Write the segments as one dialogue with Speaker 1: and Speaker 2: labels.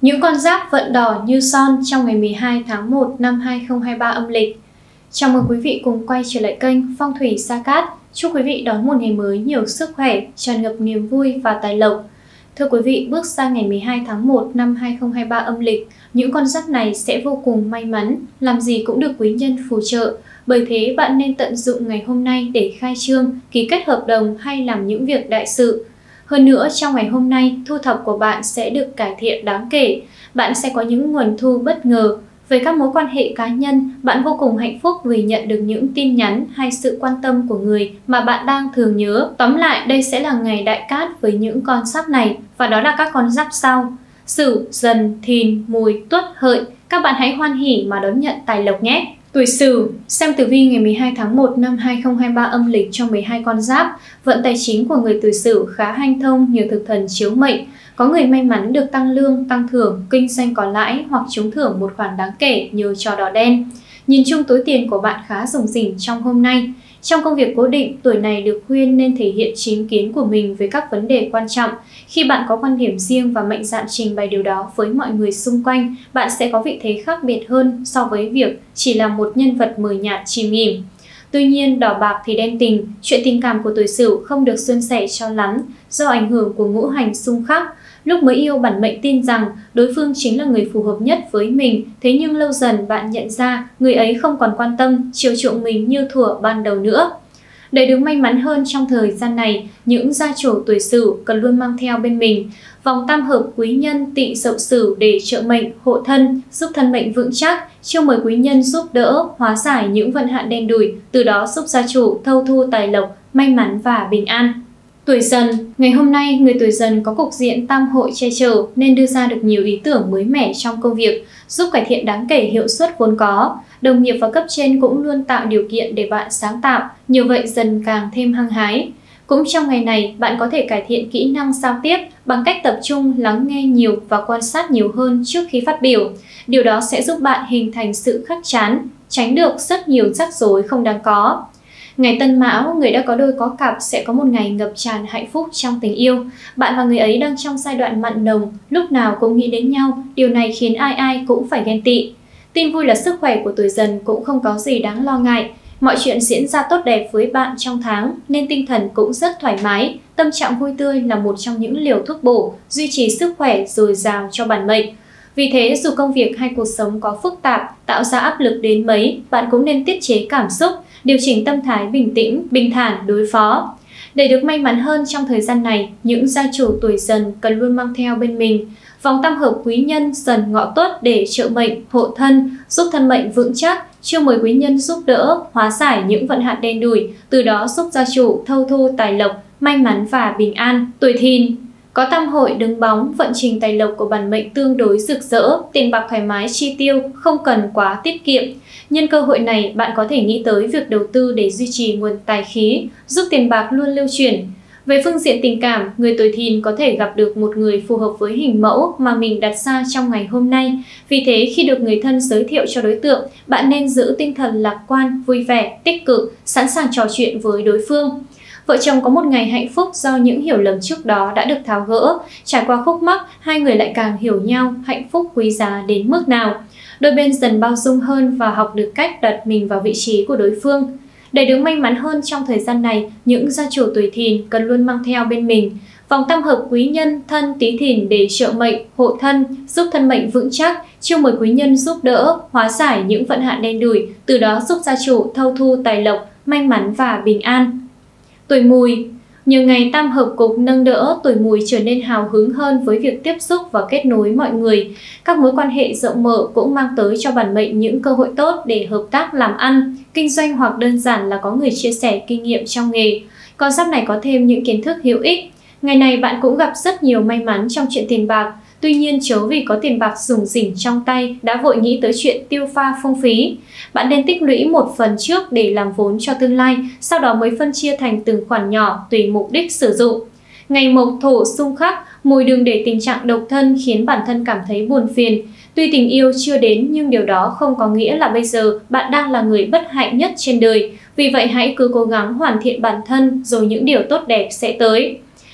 Speaker 1: Những con giáp vận đỏ như son trong ngày 12 tháng 1 năm 2023 âm lịch. Chào mừng quý vị cùng quay trở lại kênh Phong thủy Sa Cát. Chúc quý vị đón một ngày mới nhiều sức khỏe, tràn ngập niềm vui và tài lộc. Thưa quý vị, bước sang ngày 12 tháng 1 năm 2023 âm lịch, những con giáp này sẽ vô cùng may mắn, làm gì cũng được quý nhân phù trợ. Bởi thế bạn nên tận dụng ngày hôm nay để khai trương, ký kết hợp đồng hay làm những việc đại sự. Hơn nữa, trong ngày hôm nay, thu nhập của bạn sẽ được cải thiện đáng kể. Bạn sẽ có những nguồn thu bất ngờ. Về các mối quan hệ cá nhân, bạn vô cùng hạnh phúc vì nhận được những tin nhắn hay sự quan tâm của người mà bạn đang thường nhớ. Tóm lại, đây sẽ là ngày đại cát với những con giáp này, và đó là các con giáp sau: Sửu, Dần, Thìn, Mùi, Tuất, Hợi. Các bạn hãy hoan hỉ mà đón nhận tài lộc nhé! Tuổi Sửu, xem tử vi ngày 12 tháng 1 năm 2023 âm lịch cho 12 con giáp. Vận tài chính của người tuổi Sửu khá hanh thông nhờ thực thần chiếu mệnh. Có người may mắn được tăng lương, tăng thưởng, kinh doanh có lãi hoặc trúng thưởng một khoản đáng kể nhờ trò đỏ đen. Nhìn chung túi tiền của bạn khá rủng rỉnh trong hôm nay. Trong công việc cố định, tuổi này được khuyên nên thể hiện chính kiến của mình về các vấn đề quan trọng. Khi bạn có quan điểm riêng và mạnh dạn trình bày điều đó với mọi người xung quanh, bạn sẽ có vị thế khác biệt hơn so với việc chỉ là một nhân vật mờ nhạt chìm nghỉm. Tuy nhiên, đỏ bạc thì đen tình, chuyện tình cảm của tuổi Sửu không được suôn sẻ cho lắm do ảnh hưởng của ngũ hành xung khắc. Lúc mới yêu, bản mệnh tin rằng đối phương chính là người phù hợp nhất với mình, thế nhưng lâu dần bạn nhận ra người ấy không còn quan tâm, chiều chuộng mình như thuở ban đầu nữa. Để được may mắn hơn trong thời gian này, những gia chủ tuổi Sửu cần luôn mang theo bên mình vòng tam hợp quý nhân Tỵ Dậu Sửu để trợ mệnh, hộ thân, giúp thân mệnh vững chắc, chiêu mời quý nhân giúp đỡ, hóa giải những vận hạn đen đủi, từ đó giúp gia chủ thâu thu tài lộc, may mắn và bình an. Tuổi Dần, ngày hôm nay người tuổi Dần có cục diện tam hội che chở nên đưa ra được nhiều ý tưởng mới mẻ trong công việc, giúp cải thiện đáng kể hiệu suất vốn có. Đồng nghiệp và cấp trên cũng luôn tạo điều kiện để bạn sáng tạo, nhờ vậy Dần càng thêm hăng hái. Cũng trong ngày này, bạn có thể cải thiện kỹ năng giao tiếp bằng cách tập trung lắng nghe nhiều và quan sát nhiều hơn trước khi phát biểu. Điều đó sẽ giúp bạn hình thành sự khắc chán, tránh được rất nhiều rắc rối không đáng có. Ngày Tân Mão, người đã có đôi có cặp sẽ có một ngày ngập tràn hạnh phúc trong tình yêu. Bạn và người ấy đang trong giai đoạn mặn nồng, lúc nào cũng nghĩ đến nhau, điều này khiến ai ai cũng phải ghen tị. Tin vui là sức khỏe của tuổi Dần cũng không có gì đáng lo ngại. Mọi chuyện diễn ra tốt đẹp với bạn trong tháng nên tinh thần cũng rất thoải mái. Tâm trạng vui tươi là một trong những liều thuốc bổ, duy trì sức khỏe dồi dào cho bản mệnh. Vì thế, dù công việc hay cuộc sống có phức tạp, tạo ra áp lực đến mấy, bạn cũng nên tiết chế cảm xúc, điều chỉnh tâm thái bình tĩnh, bình thản đối phó. Để được may mắn hơn trong thời gian này, những gia chủ tuổi Dần cần luôn mang theo bên mình vòng tam hợp quý nhân Dần Ngọ Tuất để trợ mệnh, hộ thân, giúp thân mệnh vững chắc, chiêu mời quý nhân giúp đỡ, hóa giải những vận hạn đen đủi, từ đó giúp gia chủ thâu thu tài lộc, may mắn và bình an. Tuổi Thìn, có tam hội đứng bóng, vận trình tài lộc của bản mệnh tương đối rực rỡ, tiền bạc thoải mái chi tiêu, không cần quá tiết kiệm. Nhân cơ hội này, bạn có thể nghĩ tới việc đầu tư để duy trì nguồn tài khí, giúp tiền bạc luôn lưu chuyển. Về phương diện tình cảm, người tuổi Thìn có thể gặp được một người phù hợp với hình mẫu mà mình đặt ra trong ngày hôm nay. Vì thế, khi được người thân giới thiệu cho đối tượng, bạn nên giữ tinh thần lạc quan, vui vẻ, tích cực, sẵn sàng trò chuyện với đối phương. Vợ chồng có một ngày hạnh phúc do những hiểu lầm trước đó đã được tháo gỡ. Trải qua khúc mắc, hai người lại càng hiểu nhau, hạnh phúc quý giá đến mức nào. Đôi bên dần bao dung hơn và học được cách đặt mình vào vị trí của đối phương. Để được may mắn hơn trong thời gian này, những gia chủ tuổi Thìn cần luôn mang theo bên mình vòng tam hợp quý nhân Thân Tý Thìn để trợ mệnh, hộ thân, giúp thân mệnh vững chắc, chiêu mời quý nhân giúp đỡ, hóa giải những vận hạn đen đủi, từ đó giúp gia chủ thâu thu tài lộc, may mắn và bình an. Tuổi Mùi, nhiều ngày tam hợp cục nâng đỡ, tuổi Mùi trở nên hào hứng hơn với việc tiếp xúc và kết nối mọi người. Các mối quan hệ rộng mở cũng mang tới cho bản mệnh những cơ hội tốt để hợp tác làm ăn, kinh doanh hoặc đơn giản là có người chia sẻ kinh nghiệm trong nghề. Con giáp này có thêm những kiến thức hữu ích. Ngày này bạn cũng gặp rất nhiều may mắn trong chuyện tiền bạc. Tuy nhiên, chớ vì có tiền bạc rủng rỉnh trong tay đã vội nghĩ tới chuyện tiêu pha phung phí. Bạn nên tích lũy một phần trước để làm vốn cho tương lai, sau đó mới phân chia thành từng khoản nhỏ tùy mục đích sử dụng. Ngày Mộc Thổ xung khắc, Mùi đừng để tình trạng độc thân khiến bản thân cảm thấy buồn phiền. Tuy tình yêu chưa đến nhưng điều đó không có nghĩa là bây giờ bạn đang là người bất hạnh nhất trên đời. Vì vậy hãy cứ cố gắng hoàn thiện bản thân rồi những điều tốt đẹp sẽ tới.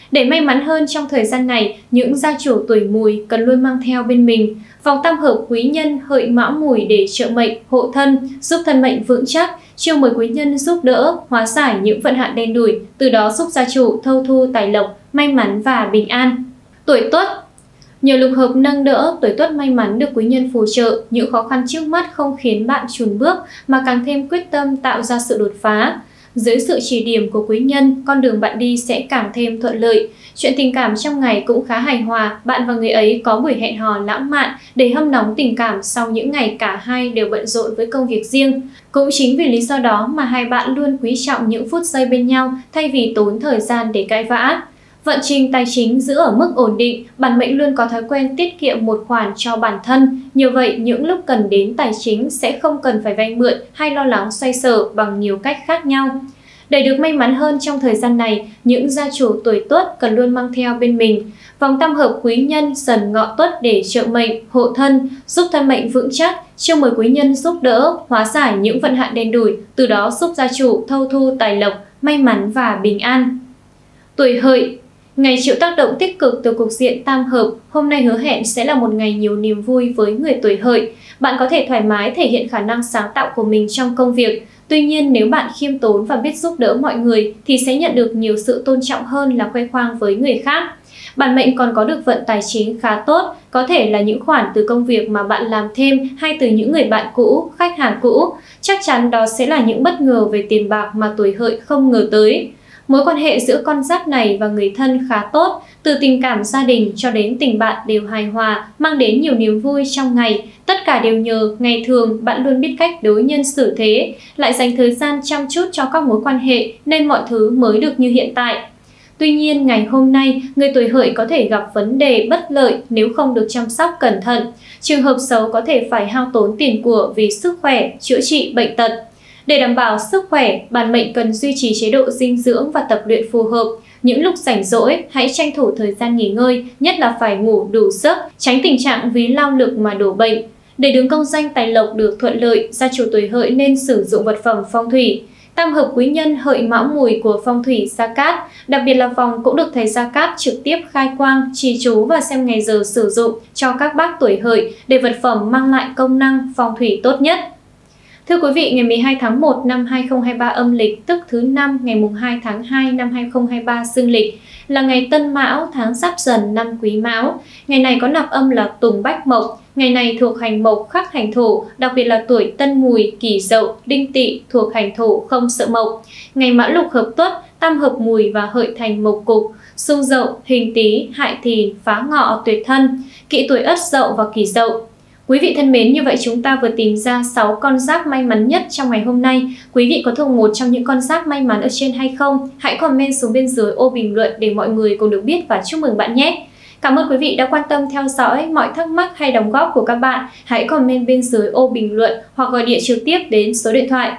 Speaker 1: Để may mắn hơn trong thời gian này, những gia chủ tuổi Mùi cần luôn mang theo bên mình vòng tam hợp quý nhân Hợi Mão Mùi để trợ mệnh, hộ thân, giúp thân mệnh vững chắc, chiêu mời quý nhân giúp đỡ, hóa giải những vận hạn đen đủi, từ đó giúp gia chủ thâu thu tài lộc, may mắn và bình an. Tuổi Tuất. Nhờ lục hợp nâng đỡ, tuổi Tuất may mắn được quý nhân phù trợ, những khó khăn trước mắt không khiến bạn chùn bước mà càng thêm quyết tâm tạo ra sự đột phá. Dưới sự chỉ điểm của quý nhân, con đường bạn đi sẽ càng thêm thuận lợi. Chuyện tình cảm trong ngày cũng khá hài hòa, bạn và người ấy có buổi hẹn hò lãng mạn để hâm nóng tình cảm sau những ngày cả hai đều bận rộn với công việc riêng. Cũng chính vì lý do đó mà hai bạn luôn quý trọng những phút giây bên nhau thay vì tốn thời gian để cãi vã. Vận trình tài chính giữ ở mức ổn định, bản mệnh luôn có thói quen tiết kiệm một khoản cho bản thân. Nhờ vậy, những lúc cần đến tài chính sẽ không cần phải vay mượn hay lo lắng xoay sở bằng nhiều cách khác nhau. Để được may mắn hơn trong thời gian này, những gia chủ tuổi Tuất cần luôn mang theo bên mình vòng tam hợp quý nhân Dần Ngọ Tuất để trợ mệnh, hộ thân, giúp thân mệnh vững chắc, chiêu mời quý nhân giúp đỡ, hóa giải những vận hạn đen đủi, từ đó giúp gia chủ thâu thu tài lộc, may mắn và bình an. Tuổi Hợi. Ngày chịu tác động tích cực từ cục diện tam hợp, hôm nay hứa hẹn sẽ là một ngày nhiều niềm vui với người tuổi Hợi. Bạn có thể thoải mái thể hiện khả năng sáng tạo của mình trong công việc. Tuy nhiên, nếu bạn khiêm tốn và biết giúp đỡ mọi người thì sẽ nhận được nhiều sự tôn trọng hơn là khoe khoang với người khác. Bản mệnh còn có được vận tài chính khá tốt, có thể là những khoản từ công việc mà bạn làm thêm hay từ những người bạn cũ, khách hàng cũ. Chắc chắn đó sẽ là những bất ngờ về tiền bạc mà tuổi Hợi không ngờ tới. Mối quan hệ giữa con giáp này và người thân khá tốt, từ tình cảm gia đình cho đến tình bạn đều hài hòa, mang đến nhiều niềm vui trong ngày. Tất cả đều nhờ ngày thường bạn luôn biết cách đối nhân xử thế, lại dành thời gian chăm chút cho các mối quan hệ nên mọi thứ mới được như hiện tại. Tuy nhiên, ngày hôm nay, người tuổi Hợi có thể gặp vấn đề bất lợi nếu không được chăm sóc cẩn thận. Trường hợp xấu có thể phải hao tốn tiền của vì sức khỏe, chữa trị bệnh tật. Để đảm bảo sức khỏe, bản mệnh cần duy trì chế độ dinh dưỡng và tập luyện phù hợp. Những lúc rảnh rỗi, hãy tranh thủ thời gian nghỉ ngơi, nhất là phải ngủ đủ giấc, tránh tình trạng vì lao lực mà đổ bệnh. Để đường công danh tài lộc được thuận lợi, gia chủ tuổi Hợi nên sử dụng vật phẩm phong thủy. Tam hợp quý nhân Hợi Mão Mùi của phong thủy Sa Cát, đặc biệt là vòng cũng được thầy Sa Cát trực tiếp khai quang, trì chú và xem ngày giờ sử dụng cho các bác tuổi Hợi để vật phẩm mang lại công năng phong thủy tốt nhất. Thưa quý vị, ngày 12 tháng 1 năm 2023 âm lịch, tức thứ Năm ngày 2 tháng 2 năm 2023 dương lịch, là ngày Tân Mão, tháng Giáp Dần, năm Quý Mão. Ngày này có nạp âm là Tùng Bách Mộc. Ngày này thuộc hành Mộc khắc hành Thổ, đặc biệt là tuổi Tân Mùi, Kỷ Dậu, Đinh Tỵ thuộc hành Thổ không sợ Mộc. Ngày Mão Lục hợp Tuất, tam hợp Mùi và Hợi thành Mộc cục. Xung Dậu, Hình Tý, Hại Thìn, Phá Ngọ, Tuyệt Thân, kỵ tuổi Ất Dậu và Kỷ Dậu. Quý vị thân mến, như vậy chúng ta vừa tìm ra 6 con giáp may mắn nhất trong ngày hôm nay. Quý vị có thuộc một trong những con giáp may mắn ở trên hay không? Hãy comment xuống bên dưới ô bình luận để mọi người cùng được biết và chúc mừng bạn nhé! Cảm ơn quý vị đã quan tâm theo dõi. Mọi thắc mắc hay đóng góp của các bạn hãy comment bên dưới ô bình luận hoặc gọi điện trực tiếp đến số điện thoại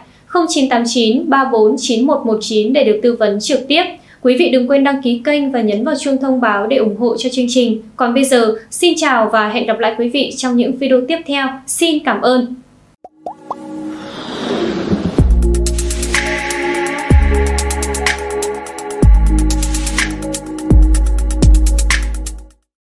Speaker 1: 0989 34 9119 để được tư vấn trực tiếp. Quý vị đừng quên đăng ký kênh và nhấn vào chuông thông báo để ủng hộ cho chương trình. Còn bây giờ, xin chào và hẹn gặp lại quý vị trong những video tiếp theo. Xin cảm ơn!